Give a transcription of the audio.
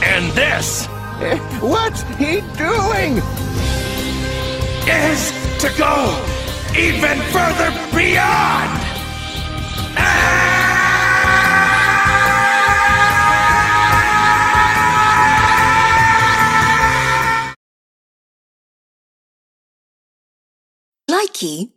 And this What's he doing? is to go even further beyond! Likey